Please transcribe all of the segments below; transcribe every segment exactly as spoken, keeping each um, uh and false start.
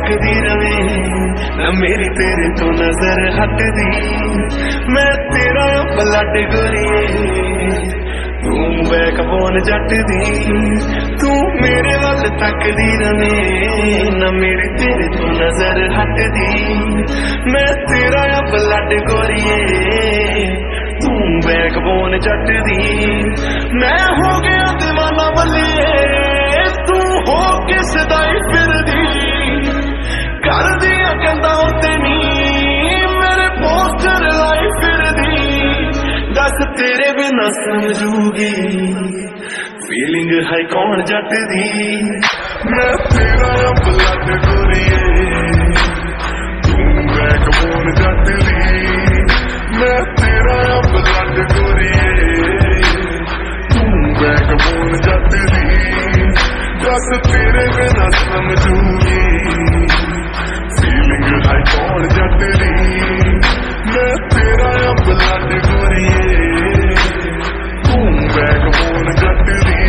तकदी रवे ना मेरी तेरे तो नजर हटदी मैं तेरा ब्लड गोरिए तू बैकबोन जट दी तू मेरे वल तकदी रवे ना मेरी तेरे तो नजर हटदी मैं तेरा ब्लड गोरिए तू बैकबोन जट दी मैं हो गया दीवाना बलिए तू हो किस दाई फिरदी कर दिया कहंदा उत्ते नी मेरे पोस्टर लाई फिरदी दस तेरे बिना समझूगी फीलिंग है कौन जट दी मैं तेरा ब्लड गोरिए तू बैकबोन जट दी मैं तेरा ब्लड गोरिए तू बैकबोन जट दी दस तेरे बिना समझूगी फीलिंग है कौन जट दी मैं तेरा ब्लड गोरिए तू बैकबोन जट दी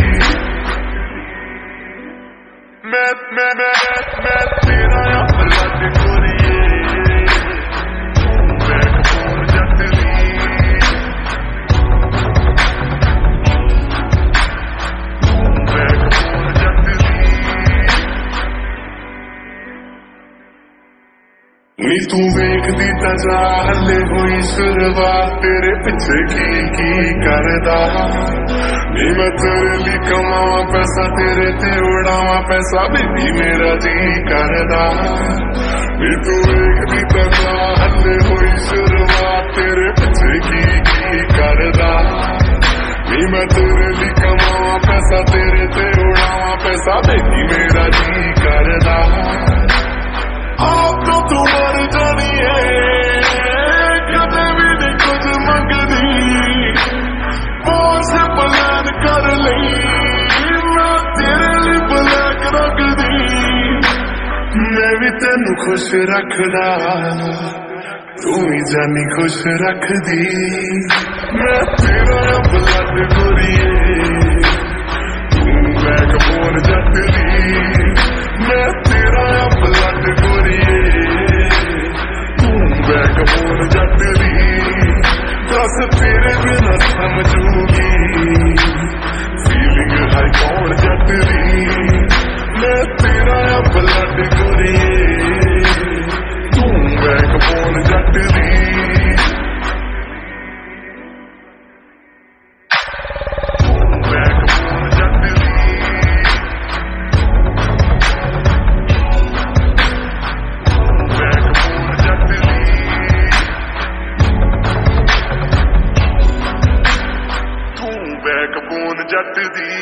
मैं मैं मैं मैं तेरा ब्लड गोरिए तू बैकबोन जट दी नी तू वेखदी तां जा हले होई शुरुआत तेरे पिछे की की करदा नी मैं तेरे ली कमावां पैसा तेरे ते उड़ावां पैसा बेबी मेरा जी करदा नी तू वेखदी तां जा हले होई शुरुआत तेरे पिछे की की करदा नी मैं तेरे ली कमावां पैसा तेरे ते उड़ावां पैसा बेबी मेरा जी करदा आप तो तू मर जानी है कदे भी नहीं कुछ मंगदी बोस प्लान कर लई मैं तेरे लिए ब्लैक रख दी मैं भी तेनू खुश रखदा तू ही जानी खुश रख दी मैं तेरा ब्लड गोरिए तू बैकबोन जट दी मैं तेरा ब्लड गोरिए तू बैकबोन जट दी दस तेरे बिना समझूगी फीलिंग है कौन जट दी मैं तेरा ब्लड गोरिए तू बैकबोन जट दी जट दी